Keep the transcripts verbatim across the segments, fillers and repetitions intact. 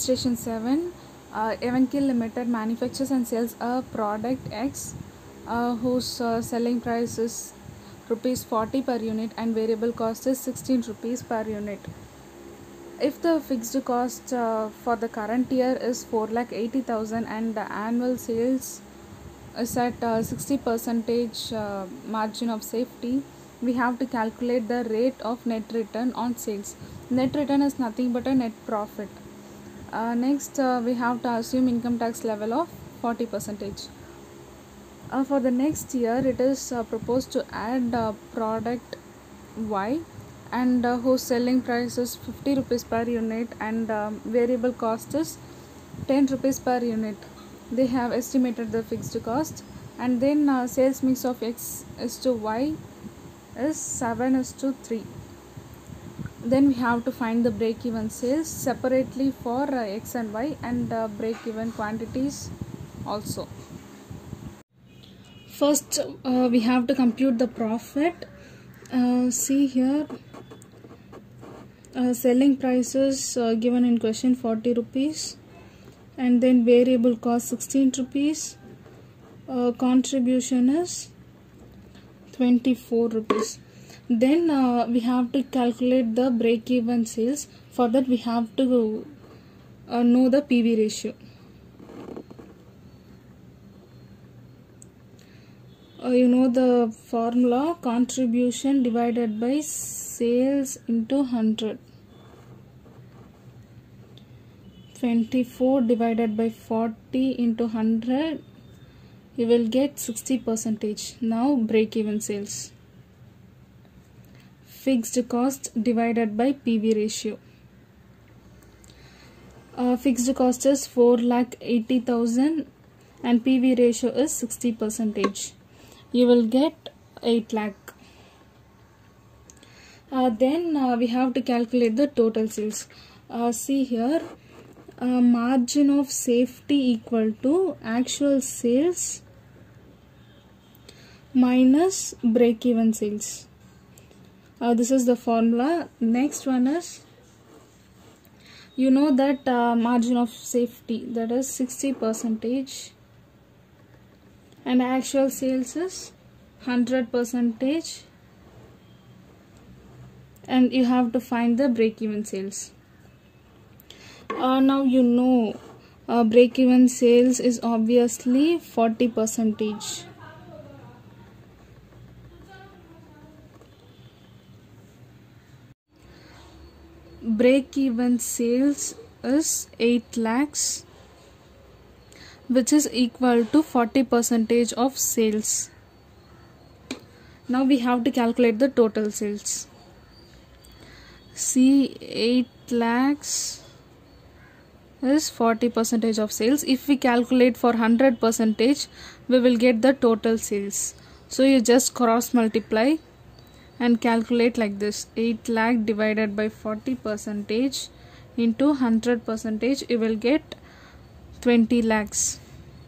Illustration seven. Uh, Evenkill Limited manufactures and sells a product X uh, whose uh, selling price is rupees forty per unit and variable cost is sixteen rupees per unit. If the fixed cost uh, for the current year is four lakh eighty thousand and the annual sales is at uh, sixty percentage uh, margin of safety, we have to calculate the rate of net return on sales. Net return is nothing but a net profit. Uh, next, uh, we have to assume income tax level of forty percentage. Uh, for the next year, it is uh, proposed to add uh, product Y and uh, whose selling price is fifty rupees per unit and um, variable cost is ten rupees per unit. They have estimated the fixed cost, and then uh, sales mix of X is to Y is seven is to three. Then we have to find the break-even sales separately for uh, X and Y and uh, break-even quantities also. First, uh, we have to compute the profit. Uh, see here, uh, selling prices uh, given in question forty rupees, and then variable cost sixteen rupees. Uh, contribution is twenty-four rupees. Then uh, we have to calculate the break-even sales. For that, we have to uh, know the P V ratio. Uh, you know the formula: contribution divided by sales into one hundred. twenty-four divided by forty into one hundred, you will get sixty percentage. Now break-even sales. Fixed cost divided by P V ratio. Uh, fixed cost is four lakh eighty thousand and P V ratio is sixty percentage. You will get eight lakh. Uh, then uh, we have to calculate the total sales. Uh, see here, uh, margin of safety equal to actual sales minus break-even sales. Uh, this is the formula. Next one is, you know that uh, margin of safety, that is sixty percentage, and actual sales is one hundred percentage, and you have to find the break-even sales. Uh, now you know uh, break-even sales is obviously forty percentage. Break-even sales is eight lakhs, which is equal to forty percentage of sales. Now we have to calculate the total sales. See, eight lakhs is forty percentage of sales. If we calculate for one hundred percentage, we will get the total sales. So you just cross multiply and calculate like this: eight lakh divided by forty percentage into one hundred percentage, you will get twenty lakhs.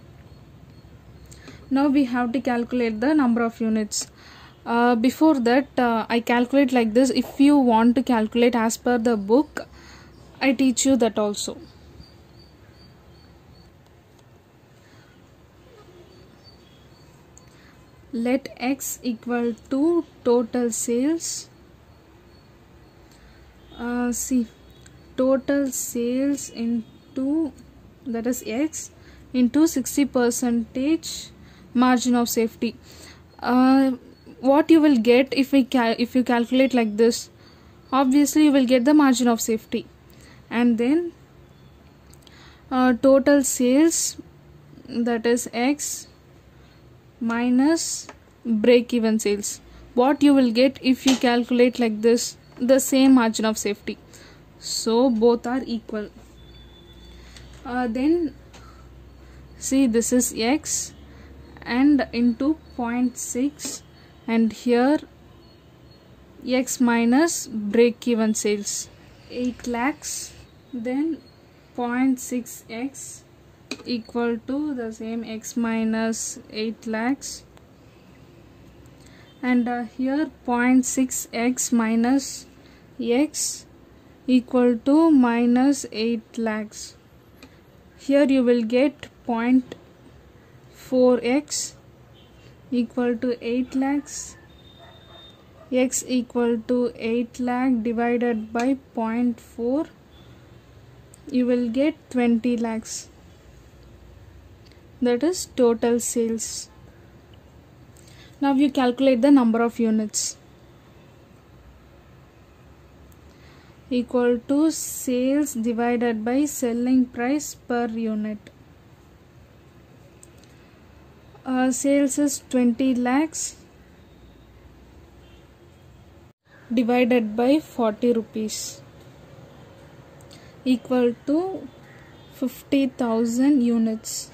Now we have to calculate the number of units. Uh, before that, uh, I calculate like this. If you want to calculate as per the book, I teach you that also. Let X equal to total sales. Uh, see, total sales into, that is X, into sixty percentage margin of safety. Uh, what you will get if we cal if you calculate like this? Obviously, you will get the margin of safety, and then uh, total sales, that is X, minus break-even sales. What you will get if you calculate like this? The same margin of safety. So both are equal. Uh, then see, this is X and into zero point six, and here X minus break-even sales, eight lakhs, then zero point six X equal to the same X minus eight lakhs, and uh, here zero point six X minus X equal to minus eight lakhs. Here you will get zero point four x equal to eight lakhs. X equal to eight lakh divided by zero point four, you will get twenty lakhs. That is total sales. Now you calculate the number of units. Equal to sales divided by selling price per unit. Uh, sales is twenty lakhs divided by forty rupees equal to fifty thousand units.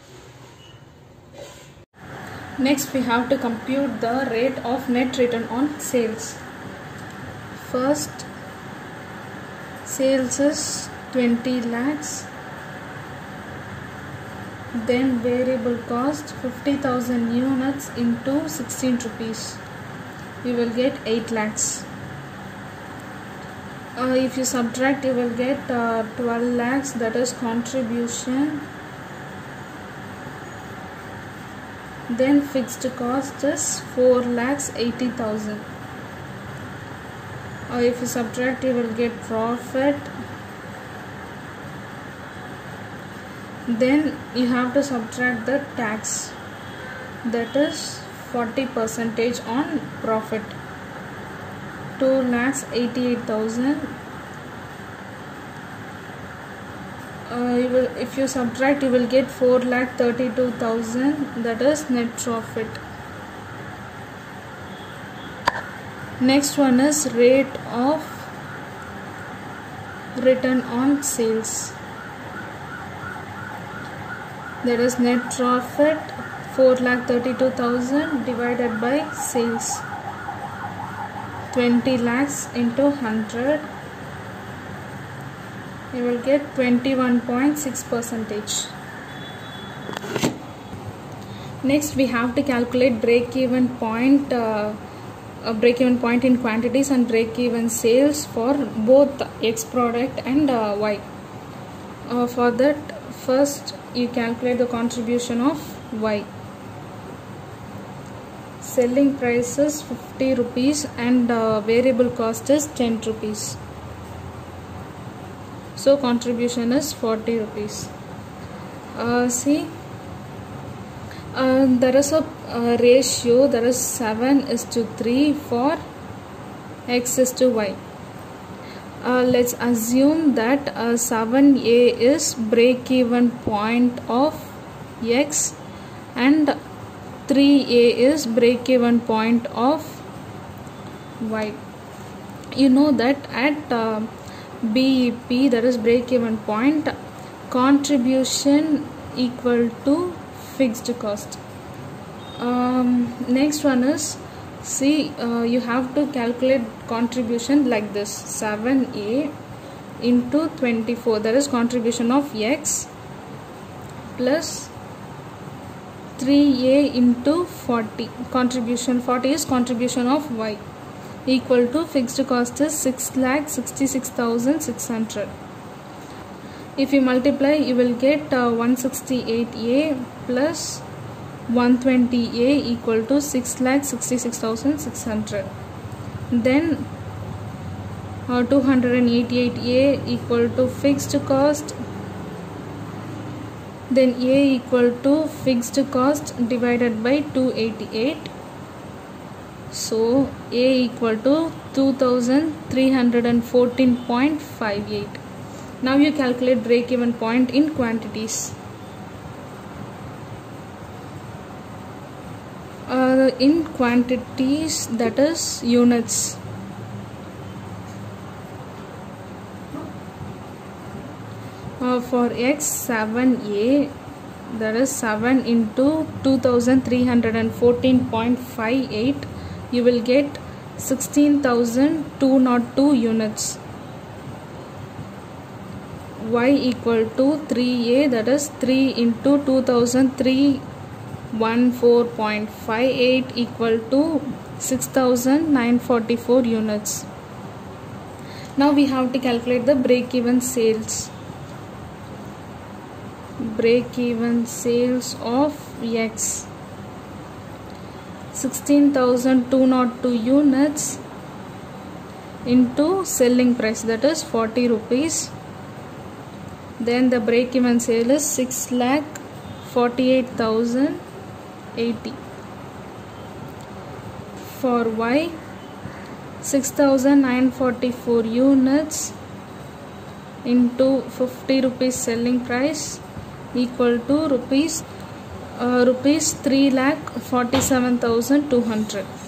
Next we have to compute the rate of net return on sales. First, sales is twenty lakhs, then variable cost fifty thousand units into sixteen rupees, you will get eight lakhs. Uh, if you subtract, you will get uh, twelve lakhs, that is contribution. Then fixed cost is four lakhs eighty thousand. Uh, if you subtract, you will get profit. Then you have to subtract the tax, that is forty percentage on profit. two lakhs eighty-eight thousand. Uh, you will, if you subtract, you will get four lakh thirty-two thousand, that is net profit. Next one is rate of return on sales, that is net profit four lakh thirty-two thousand divided by sales, twenty lakhs into one hundred, you will get twenty-one point six percentage. Next we have to calculate break-even point, uh, a break-even point in quantities and break-even sales for both X product and uh, Y. Uh, for that, first you calculate the contribution of Y. Selling price is fifty rupees and uh, variable cost is ten rupees. So contribution is forty rupees. Uh, see, uh, there is a uh, ratio, there is seven is to three for X is to Y. Uh, let's assume that uh, seven A is break-even point of X and three A is break-even point of Y. You know that at uh, B E P, that is break-even point, contribution equal to fixed cost. Um, next one is, see, uh, you have to calculate contribution like this: seven A into twenty-four, that is contribution of X, plus three A into forty, contribution forty is contribution of Y, equal to fixed cost is six lakh sixty-six thousand six hundred. If you multiply, you will get uh, one hundred sixty-eight A plus one hundred twenty A equal to six lakh sixty-six thousand six hundred. Then uh, two hundred eighty-eight A equal to fixed cost, then A equal to fixed cost divided by two hundred eighty-eight. So A equal to two thousand three hundred fourteen point five eight. Now you calculate break-even point in quantities. Uh, in quantities, that is units. Uh, for X, seven A, that is seven into two thousand three hundred fourteen point five eight, you will get sixteen thousand two hundred two units. Y equal to three A, that is three into two thousand three hundred fourteen point five eight equal to six thousand nine hundred forty-four units. Now we have to calculate the break-even sales. break even sales of X, sixteen thousand two hundred two units into selling price, that is forty rupees. Then the break even sale is six lakh forty-eight thousand eighty. For Y, six thousand nine hundred forty-four units into fifty rupees selling price equal to rupees uh, rupees three lakh forty-seven thousand two hundred.